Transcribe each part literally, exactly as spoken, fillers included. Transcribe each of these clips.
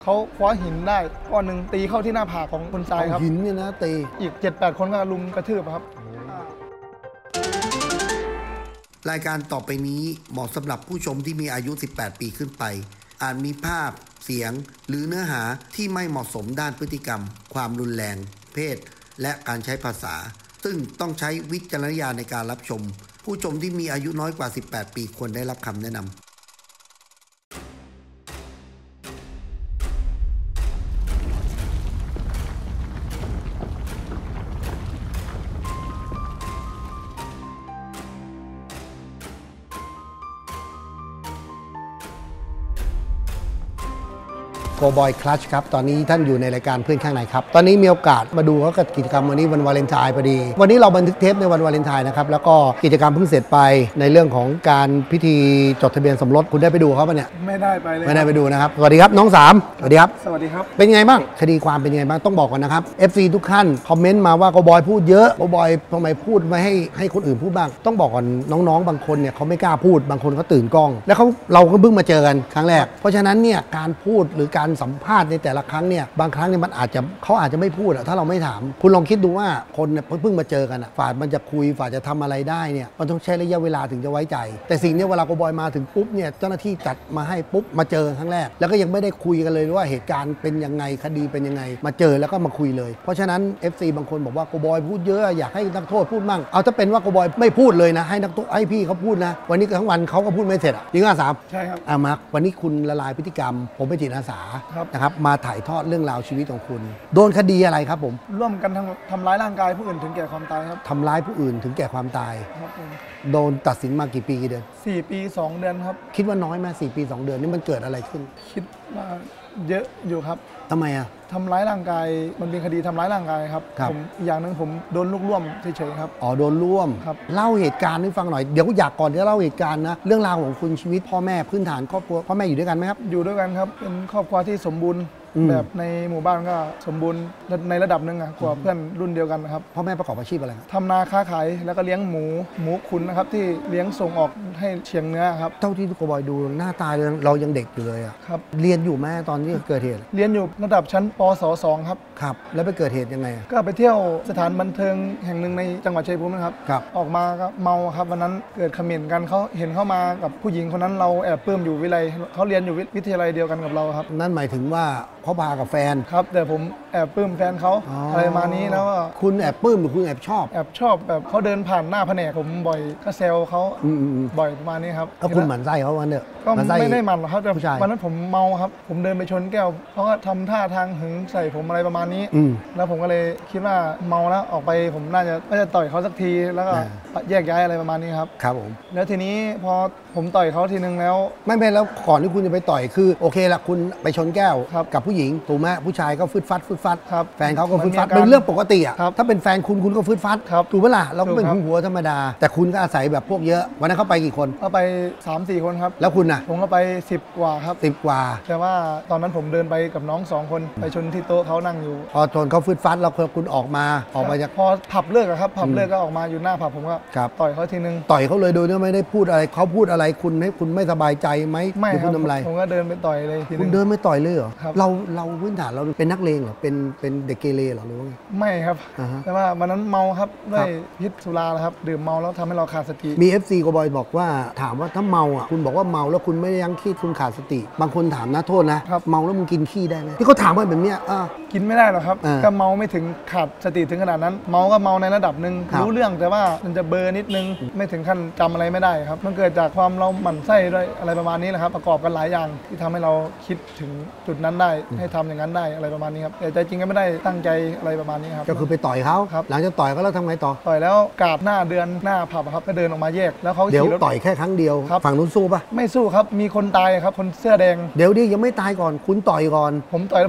เขาคว้าหินได้ก้อนหนึ่งตีเข้าที่หน้าผากของคนตายครับหินเนี่ยนะตีอีก เจ็ดแปด คนก็ลุมกระทืบครับรายการต่อไปนี้เหมาะสำหรับผู้ชมที่มีอายุสิบแปดปีขึ้นไปอาจมีภาพเสียงหรือเนื้อหาที่ไม่เหมาะสมด้านพฤติกรรมความรุนแรงเพศและการใช้ภาษาซึ่งต้องใช้วิจารณญาณในการรับชมผู้ชมที่มีอายุน้อยกว่าสิบแปดปีควรได้รับคำแนะนำโกบอยคลัชครับตอนนี้ท่านอยู่ในรายการเพื่อนข้างในครับตอนนี้มีโอกาสมาดูเขากับกิจกรรมวันนี้วันวาเลนไทน์พอดีวันนี้เราบันทึกเทปในวันวาเลนไทน์นะครับแล้วก็กิจกรรมเพิ่งเสร็จไปในเรื่องของการพิธีจดทะเบียนสมรสคุณได้ไปดูเขาปะเนี่ยไม่ได้ไปเลยไม่ได้ไปดูนะครับสวัสดีครับน้องสามสวัสดีครับสวัสดีครับเป็นไงบ้างคดีความเป็นไงบ้างต้องบอกก่อนนะครับ เอฟ ซี ทุกท่านคอมเมนต์มาว่าโกบอยพูดเยอะโกบอยทำไมพูดไม่ให้ให้คนอื่นพูดบ้างต้องบอกก่อนน้องๆบางคนเนี่ยเขาไม่กล้าพูดบางคนเขาตื่นกล้องแล้วเขาเราก็เพิ่งมาเจอกันครั้งแรกเพราะฉะนั้นเนี่ยการพูดหรือการสัมภาษณ์ในแต่ละครั้งเนี่ยบางครั้งเนี่ยมันอาจจะเขาอาจจะไม่พูดอะถ้าเราไม่ถามคุณลองคิดดูว่าคนเนี่ยเพิ่งมาเจอกันอะฝ่ายมันจะคุยฝ่ายจะทำอะไรได้เนี่ยมันต้องใช้ระยะเวลาถึงจะไว้ใจแต่สิ่งนี้เวลาโกบอยมาถึงปุ๊บเนี่ยเจ้าหน้าที่จัดมาให้ปุ๊บมาเจอครั้งแรกแล้วก็ยังไม่ได้คุยกันเลยว่าเหตุการณ์เป็นยังไงคดีเป็นยังไงมาเจอแล้วก็มาคุยเลยเพราะฉะนั้น เอฟ ซี บางคนบอกว่าโกบอยพูดเยอะอยากให้นักโทษพูดมั่งเอาถ้าเป็นว่าโกบอยไม่พูดเลยนะให้นักโทษให้พี่เขาพูดนะวันนี้ทั้งวันเขาก็พูดไม่เสร็จอ่ะจริงอ่ะสามใช่ครับอ่ะมาร์ควันนี้คุณละลายพฤติกรรมผมเป็นจิตอาสานะครับมาถ่ายทอดเรื่องราวชีวิตของคุณโดนคดีอะไรครับผมร่วมกันทำทำร้ายร่างกายผู้อื่นถึงแก่ความตายครับทำร้ายผู้อื่นถึงแก่ความตายครับผมโดนตัดสินมากี่ปีกี่เดือนสี่ปีสองเดือนครับคิดว่าน้อยไหมสี่ปีสองเดือนนี่มันเกิดอะไรขึ้นคิดว่าเยอะอยู่ครับทำไมอ่ะทำร้ายร่างกายมันเป็นคดีทำร้ายร่างกายครับผมอย่างหนึ่งผมโดนลูกร่วมเฉยๆครับอ๋อโดนร่วมครับเล่าเหตุการณ์ให้ฟังหน่อยเดี๋ยวอยากก่อนจะเล่าเหตุการณ์นะเรื่องราวของคุณชีวิตพ่อแม่พื้นฐานครอบครัวพ่อแม่อยู่ด้วยกันไหมครับอยู่ด้วยกันครับเป็นครอบครัวที่สมบูรณ์แบบในหมู่บ้านก็สมบูรณ์ในระดับหนึ่งกว่าเพื่อนรุ่นเดียวกันนะครับพ่อแม่ประกอบอาชีพอะไรทำนาค้าขายแล้วก็เลี้ยงหมูหมูขุนนะครับที่เลี้ยงส่งออกให้เชียงเนื้อครับเท่าที่โกบอยดูหน้าตาเรายังเด็กอยู่เลยอ่ะครับเรียนอยู่แม่ตอนที่เกิดเหตุเรียนอยู่ระดับชั้นป ศ สองครับครับแล้วไปเกิดเหตุยังไงก็ไปเที่ยวสถานบันเทิงแห่งหนึ่งในจังหวัดชัยภูมินะครับครับออกมาก็เมาครับวันนั้นเกิดเขม่นกันเขาเห็นเข้ามากับผู้หญิงคนนั้นเราแอบปลื้มอยู่วิไลเขาเรียนอยู่วิทยาลัยเดียวกันกับเราครับนั่นหมายถึงว่าเขาพากับแฟนครับแต่ผมแอบปลื้มแฟนเขาอะไรมานี้แล้วคุณแอบปลื้มหรือคุณแอบชอบแอบชอบแบบเขาเดินผ่านหน้าแผนกผมบ่อยก็แซวเขาบ่อยประมาณนี้ครับก็คุณหมั่นไส้เขาวันเนอะก็ไม่ได้หมั่นหรอกครับแต่วันนั้นผมเมาครับผมเดินไปชนแก้วเขาก็ทำท่าทางหึงใส่ผมอะไรประมาณนี้แล้วผมก็เลยคิดว่าเมาแล้วออกไปผมน่าจะน่าจะต่อยเขาสักทีแล้วก็แยกย้ายอะไรประมาณนี้ครับครับผมแล้วทีนี้พอผมต่อยเขาทีนึงแล้วไม่เป็นแล้วก่อนที่คุณจะไปต่อยคือโอเคละคุณไปชนแก้วกับผู้หญิงถูกไหมผู้ชายก็ฟึดฟัดฟึดฟัดแฟนเขาก็ฟึดฟัดเป็นเรื่องปกติอ่ะถ้าเป็นแฟนคุณคุณก็ฟึดฟัดถูกไหมล่ะเราก็เป็นหัวธรรมดาแต่คุณก็อาศัยแบบพวกเยอะวันนั้นเขาไปกี่คนเขาไป สามสี่ คนครับแล้วคุณน่ะผมก็ไปสิบกว่าครับสิบกว่าแต่ว่าตอนนั้นผมเดินไปกับน้องสองคนไปชนที่โต๊ะเขานั่งอยู่พอชนเขาฟึดฟัดแล้วคุณออกมาออกมาจากพอผับเลิกครับผับเลิกก็ออกมาอยู่หน้าผับผมก็ต่อยเขาทีนึงต่อยเขาเลยโดยที่ไม่ได้พูดอะไรเขาพูดอะไรคุณให้คุณไม่สบายใจไหมไม่ครับผมก็เดินไปต่อยเลยทีนึงคุณเดินไม่ต่อยเลยเหรอเราเราพื้นฐานเราเป็นนักเลงเหรอเป็นเป็นเด็กเกเรเหรอหรือว่าไม่ครับแต่ว่าวันนั้นเมาครับด้วยพิษสุราครับดื่มเมาแล้วทำให้เราขาดสติมี เอฟ ซี โกบอยบอกว่าถามว่าถ้าเมาอ่ะคุณบอกว่าเมาแล้วคุณไม่ได้ยั้งขี้คุณขาดสติบางคนถามนะโทษนะเมาแล้วมึงกินขี้ได้ไหมที่เขาถามว่าแบบเนี้ยกินไม่ได้หรอกครับก็เมาไม่ถึงขาดสติถึงขนาดนั้นเมาก็เมาในระดับหนึ่งรู้เรื่องแต่ว่ามันจะเบอร์นิดนึงไม่ถึงขั้นจำอะไรไม่ได้ครับมันเกิดจากความเราหมั่นไส้ด้วยอะไรประมาณนี้แหละครับประกอบกันหลายอย่างที่ทำให้เราคิดถึงจุดนั้นได้ให้ทำอย่างนั้นได้อะไรประมาณนี้ครับแต่ใจจริงก็ไม่ได้ตั้งใจอะไรประมาณนี้ครับก็คือไปต่อยเขาหลังจากต่อยเขาแล้วทำไงต่อต่อยแล้วกาดหน้าเดือนหน้าผับครับก็เดินออกมาแยกแล้วเขาเดี๋ยวต่อยแค่ครั้งเดียวฝั่งนู้นสู้ปะไม่สู้ครับมีคนตายครับคนเสื้อแดงเดี๋ยวดิยังไม่ตายก่อนคุณต่อยก่อนผมต่อยแล้วผมก็เดิน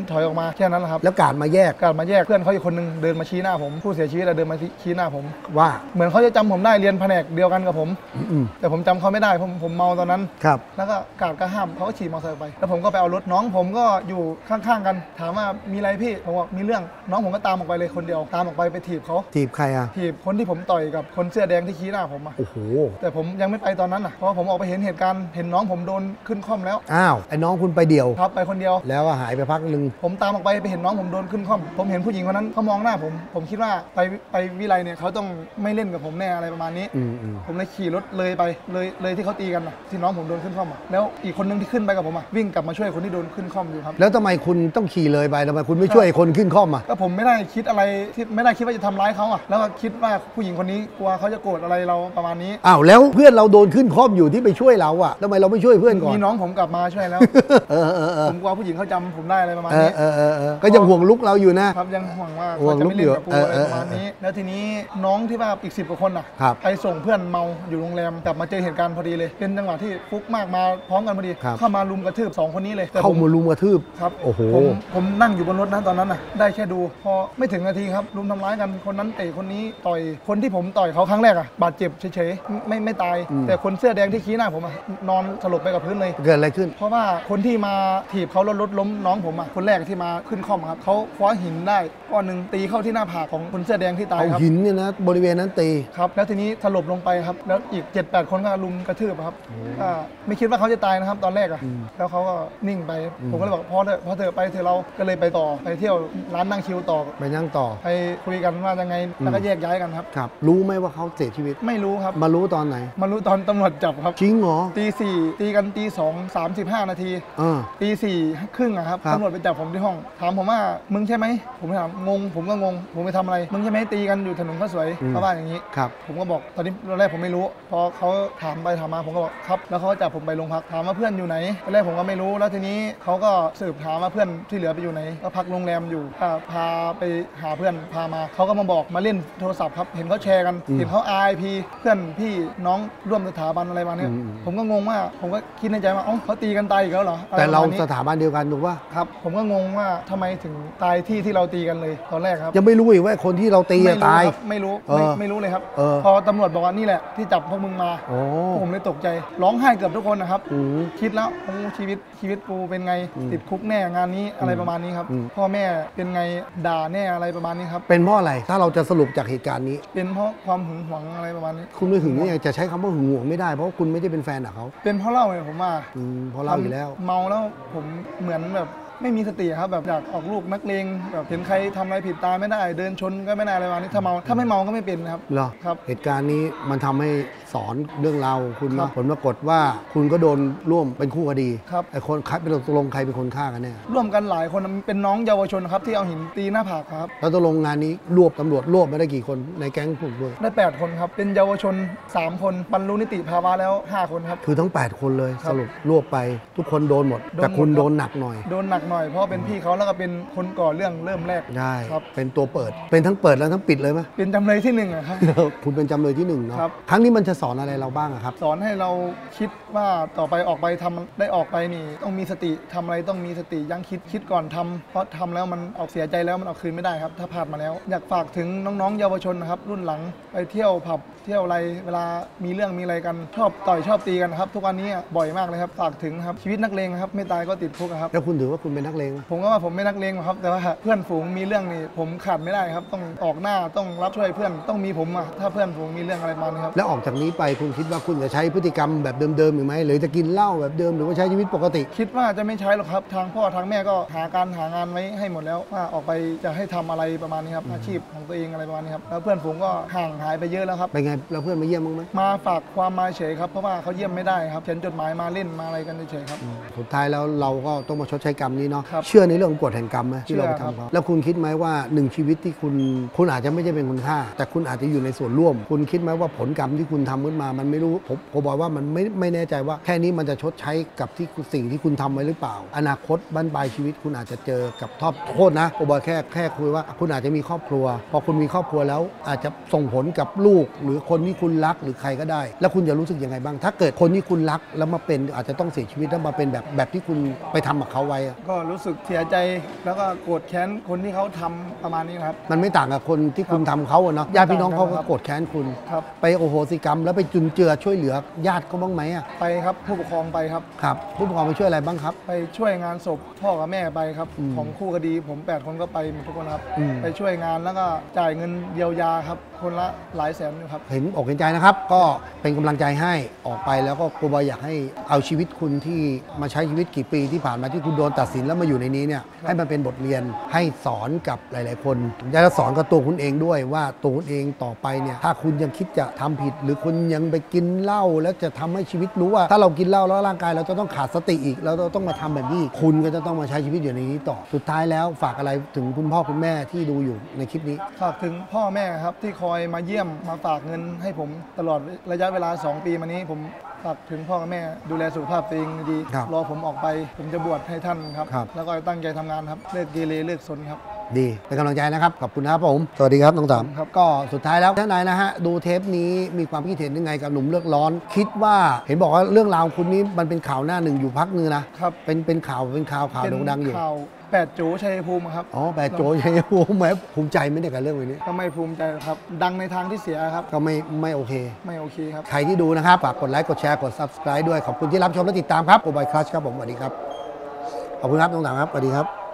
ถอยออกมาแค่นั้นแหละครับแล้วการมาแยกการมาแยกเพื่อนเขาอีกคนนึงเดินมาชี้หน้าผมผู้เสียชีวิตเดินมาชี้หน้าผมว่าเหมือนเขาจะจำผมได้เรียนแผนกเดียวกันกับผมแต่ผมจำเขาไม่ได้ผมผมเมาตอนนั้นครับแล้วก็กาดก็ห้ามเขาก็ขี่มอเตอร์ไซค์ไปแล้วผมก็ไปเอารถน้องผมก็อยู่ข้างๆกันถามว่ามีอะไรพี่ผมบอกมีเรื่องน้องผมก็ตามออกไปเลยคนเดียวตามออกไปไปถีบเขาถีบใครอ่ะถีบคนที่ผมต่อยกับคนเสื้อแดงที่ชี้หน้าผมอ่ะโอ้โหแต่ผมยังไม่ไปตอนนั้นอ่ะเพราะผมออกไปเห็นเหตุการณ์เห็นน้องผมโดนขึ้นคล่อมแล้วอ้าวไอ้น้องคุณไปเดี่ยวครับไปคนเดียวแล้วหายไปพักนึงผมตามออกไปไปเห็นน้องผมโดนขึ้นคล่อมผมเห็นผู้หญิงคนนั้นเขามองหน้าผมผมคิดว่าไปไปวิไลเนี่ยเขาต้องไม่เล่นกับผมแน่อะไรประมาณนี้ผมเลยขี่รถเลยไปเลยเลยที่เขาตีกันที่น้องผมโดนขึ้นคล่อมแล้วอีกคนนึงที่ขึ้นไปกับผมอ่ะวิ่งกลับมาช่วยคนที่โดนขึ้นคล่อมอยู่ครับแล้วทำไมคุณต้องขี่เลยไปทำไมคุณไม่ช่วยคนขึ้นคล่อมอ่ะก็ผมไม่ได้คิดอะไรที่ไม่ได้คิดว่าจะทำร้ายเขาอ่ะแล้วก็คิดว่าผู้หญิงคนนี้กลัวเขาจะโกรธอะไรเราประมาณนี้อ้าวแล้วเพื่อนเราโดนขึ้นคล่อมอยู่ที่ไปช่วยเราอ่ะทำไมเราไม่ช่วยเพื่อนก่อนมีน้องผมกลับมาช่วยแล้วเออเออเออผมกลัวผู้หญิงเขาจำผมได้อะไรประมาณนี้เออเออเออก็ยังห่วงลุกเราอยู่นะครับยังห่วงว่าเขาจะไม่เล่นกับกูอะไรประมาณนี้แล้วทีนี้น้องที่ว่าอีกสิบกว่าคนอ่ะไปส่งเพื่อนเมาอยู่โรงแรมกลับมาเจอเหตุการณ์พอดีเลยเป็นจังหวะที่ฟุกมากมาพร้อมกันพอดีเข้ามาลุมกระทืบสองคนนี้เลยเข้ามาลุมกระทืบครับโอ้โหผมผมนั่งอยู่บนรถนั้นตอนนั้นอ่ะได้แค่ดูพอไม่ถึงนาทีครับลุมทำร้ายกันคนนั้นเตะคนนี้ต่อยคนที่ผมต่อยเขาครั้งแรกอ่ะบาดเจ็บเฉยๆไม่ไม่ตายแต่คนเสื้อแดงที่ชี้หน้าผมอ่ะนอนสลบไปกับพื้นเลยเกิดอะไรขึ้นเพราะว่าคนที่มาถีบเขารถรถล้มน้องผมอ่ะคนแรกที่มาขึ้นคล่อมครับเขาคว้าหินได้ก้อนหนึ่งตีเข้าที่หน้าผากของคนเสื้อแดงที่ตายครับหินเนี่ยนะบริเวณนั้นตีครับแล้วทีนี้สลบลงไปครับแล้วอีก เจ็ดแปด คนก็ลุมกระทืบครับไม่คิดว่าเขาจะตายนะครับตอนแรกอ่ะแล้วเขาก็นิ่งไปผมก็เลยบอกพอเถอะพอเถอะไปเถอะเราก็เลยไปต่อไปเที่ยวร้านนั่งคิวต่อไปนั่งต่อไปคุยกันว่ายังไงแล้วก็แยกย้ายกันครับครับรู้ไหมว่าเขาเสียชีวิตไม่รู้ครับมารู้ตอนไหนมารู้ตอนตำรวจจับครับจริงเหรอตีสี่ตีกันตีสองสามสิบห้านาทีตีสี่ครึ่งอะครับตำรวจไปจับผมที่ห้องถามผมว่ามึงใช่ไหมผมถามงงผมก็งงผมไปทำอะไรมึงใช่ไหมตีกันอยู่ถนนข้าวสวยเขาว่าอย่างนี้ครับผมก็บอกตอนนี้ตอนแรกผมไม่รู้พอเขาถามไปถามมาผมก็บอกครับแล้วเขาจับผมไปโรงพักถามว่าเพื่อนอยู่ไหนตอนแรกผมก็ไม่รู้แล้วทีนี้เขาก็สืบถามว่าเพื่อนที่เหลือไปอยู่ไหนก็พักโรงแรมอยู่พาไปหาเพื่อนพามาเขาก็มาบอกมาเล่นโทรศัพท์ครับเห็นเขาแชร์กันเห็นเขา อาร์ ไอ พี เพื่อนพี่น้องร่วมสถาบันอะไรมาเนี่ยผมก็งงว่าผมก็คิดในใจว่าอ๋อเขาตีกันตายอีกแล้วเหรอแต่เราสถาบันเดียวกันถูกป่ะครับผมก็งงว่าทำไมถึงตายที่ที่เราตีกันเลยตอนแรกครับยังไม่รู้อีกว่าคนที่เราตีตายไม่รู้ไม่ไม่รู้เลยครับพอตำรวจบอกว่านี่แหละที่จับพวกมึงมาผมเลยตกใจร้องไห้เกือบทุกคนนะครับคิดแล้วโอ้ชีวิตชีวิตกูเป็นไงติดคุกแน่งานนี้อะไรประมาณนี้ครับพ่อแม่เป็นไงด่าแน่อะไรประมาณนี้ครับเป็นเพราะอะไรถ้าเราจะสรุปจากเหตุการณ์นี้เป็นเพราะความหึงหวงอะไรประมาณนี้คุณไม่หึงนี่จะใช้คำว่าหึงหวงไม่ได้เพราะคุณไม่ได้เป็นแฟนกับเขาเป็นเพราะเล่าไงผมว่าเพราะเล่าอยู่แล้วเมาแล้วผมเหมือนแบบไม่มีสติครับแบบอยากออกลูกนักเลงแบบเห็นใครทำอะไรผิดตาไม่ได้เดินชนก็ไม่ได้อะไรประมาณนี้ถ้าเมาถ้าไม่เมาก็ไม่เป็นครับเหรอครับเหตุการณ์นี้มันทำให้สอนเรื่องราวคุณนะผลปรากฏว่าคุณก็โดนร่วมเป็นคู่คดีครับไอ้คนคัดเป็นตกลงใครเป็นคนฆ่ากันแน่ร่วมกันหลายคนเป็นน้องเยาวชนครับที่เอาหินตีหน้าผากครับแล้วตกลงงานนี้รวบตำรวจรวบมาได้กี่คนในแก๊งผมด้วยได้แปดคนครับเป็นเยาวชนสามคนบรรลุนิติภาวะแล้วห้าคนครับคือทั้งแปดคนเลยสรุปรวบไปทุกคนโดนหมดแต่คุณโดนหนักหน่อยโดนหนักหน่อยเพราะเป็นพี่เขาแล้วก็เป็นคนก่อเรื่องเริ่มแรกใช่ครับเป็นตัวเปิดเป็นทั้งเปิดแล้วทั้งปิดเลยไหมเป็นจำเลยที่หนึ่งอะครับคุณเป็นจำเลยที่หนึ่งเนาะครั้งนี้มันจะสอนอะไรเราบ้างครับสอนให้เราคิดว่าต่อไปออกไปทำได้ออกไปนี่ต้องมีสติทำอะไรต้องมีสติยั้งคิดคิดก่อนทำเพราะทำแล้วมันออกเสียใจแล้วมันเอาคืนไม่ได้ครับถ้าพลาดมาแล้วอยากฝากถึงน้องๆเยาวชนนะครับรุ่นหลังไปเที่ยวผับเที่ยวอะไรเวลามีเรื่องมีอะไรกันชอบต่อยชอบตีกันครับทุกวันนี้บ่อยมากเลยครับฝากถึงครับชีวิตนักเลงครับไม่ตายก็ติดคุกครับแล้วคุณถือว่าคุณเป็นนักเลงผมก็ว่าผมไม่นักเลงครับแต่ว่าเพื่อนฝูงมีเรื่องนี่ผมขาดไม่ได้ครับต้องออกหน้าต้องรับช่วยเพื่อนต้องมีผมอ่ะถ้าเพื่อนฝูงมีเรื่องอะไรมาครับแล้วออกจากนี้ไปคุณคิดว่าคุณจะใช้พฤติกรรมแบบเดิมๆหรือไม่หรือจะกินเหล้าแบบเดิมหรือว่าใช้ชีวิตปกติคิดว่าจะไม่ใช้หรอกครับทางพ่อทางแม่ก็หาการหางานไว้ให้หมดแล้วว่าออกไปจะให้ทำอะไรประมาณนี้ครับอาชีพของตัวเองอะไรประมาณนี้ครับแล้วเพื่อนฝูงก็ห่างหายไปเยอะแล้วครับไปไงแล้วเพื่อนมาเยี่ยมมั้งไหมมาฝากความมาเฉยครับเพราะว่าเขาเยี่ยมไม่ได้ครับเขียนจดหมายมาเล่นมาอะไรกันเฉยครับสุดท้ายแล้วเราก็ต้องมาชดใช้กรรมนี้เนาะเชื่อในเรื่องกฎแห่งกรรมไหมที่เราไปทำเขาแล้วคุณคิดไหมว่าหนึ่งชีวิตที่คุณคุณอาจจะไม่ใช่เป็นคนฆ่าแต่คุณอาจจะอยู่ในส่วนร่วมคุณคิดไหมว่าผลกรรมที่คุณทำขึ้นมามันไม่รู้ผมผมบอกว่ามันไม่ไม่แน่ใจว่าแค่นี้มันจะชดใช้กับที่สิ่งที่คุณทำไว้หรือเปล่าอนาคตบั้นปลายชีวิตคุณอาจจะเจอกับทอบโทษนะผมบอกแค่แค่คุยว่าคุณอาจจะมีครอบครัวพอคุณมีครอบครัวแล้วอาจจะส่งผลกับลูกหรือคนที่คุณรักหรือใครก็ได้แล้วคุณจะรู้สึกยังไงบ้างถ้าเกิดคนที่คุณรักแล้วมาเป็นอาจจะต้องเสียชีวิตแล้วมาเป็นแบบแบบที่คุณไปทำกับเขาไว้ก็รู้สึกเสียใจแล้วก็โกรธแค้นคนที่เขาทำประมาณนี้ครับมันไม่ต่างกับคนที่คุณทำเขาอะเนาะญาติพี่น้องเขาก็โกรธแค้นคุณครับไปโอโหสิกรรมแล้วไปจุนเจือช่วยเหลือญาติเขาบ้างไหมอะไปครับผู้ปกครองไปครับครับผู้ปกครองไปช่วยอะไรบ้างครับไปช่วยงานศพพ่อกับแม่ไปครับอืมของคู่คดีผมแปดคนก็ไปหมดทุกคนครับอืมไปช่วยงานแล้วก็จ่ายเงินเยียวยาครับคนละหลายแสนอยู่ครับเห็นอกเห็นใจนะครับ ก็เป็นกำลังใจให้ออกไปแล้วก็โกบอยอยากให้เอาชีวิตคุณที่มาใช้ชีวิตกี่ปีที่ผ่านมาที่คุณโดนตัดสินแล้วมาอยู่ในนี้เนี่ยให้มันเป็นบทเรียนให้สอนกับหลาย ๆ คนอยากจะสอนกับตัวคุณเองด้วยว่าตัวคุณเองต่อไปเนี่ยถ้าคุณยังคิดจะทำผิด หรือคุณยังไปกินเหล้าแล้วจะทำให้ชีวิตรู้ว่า ถ้าเรากินเหล้าแล้วร่างกายเราจะต้องขาดสติอีกแล้วเราต้องมาทำแบบนี้คุณก็จะต้องมาใช้ชีวิตอยู่ในนี้ต่อสุดท้ายแล้วฝากอะไรถึงคุณพ่อคุณแม่ที่ดูอยู่ในคลิปนี้ฝากถึงพ่อแม่ครับที่คอยมาเยี่ยมมาฝากเงินให้ผมตลอดระยะเวลา สอง ปีมานี้ผมฝากถึงพ่อกับแม่ดูแลสุขภาพตัวเองดีครับรอผมออกไปผมจะบวชให้ท่านครับครับแล้วก็ตั้งใจทำงานครับเลิกเกเรเลิกซนครับดีเป็นกำลังใจนะครับ ขอบคุณครับผม สวัสดีครับน้องต๋อมครับก็สุดท้ายแล้วท่านนายนะฮะ ดูเทปนี้มีความคิดเห็นยังไงกับหนุ่มเลือกร้อน คิดว่าเห็นบอกว่าเรื่องราวของคุณนี้มันเป็นข่าวหน้าหนึ่งอยู่พักนึงนะครับ เป็นเป็นข่าวเป็นข่าวข่าวเป็นโด่งดังอยู่ข่าวแปดโจชัยภูมิครับอ๋อแปดโจชัยภูมิแหมภูมิใจไหมเนี่ยกับเรื่องนี้ก็ไม่ภูมิใจครับ ดังในทางที่เสียครับก็ไม่ไม่โอเคไม่โอเคครับใครที่ดูนะครับฝากกดไลค์กดแชร์กด ซับสไครบ์ ด้วยขอบคุณที่รับชมและติดตามครับโอบายคลัชครับผมสวัสดีครับขอบคุณครับน้องต๋อมครับสวัสดีครับ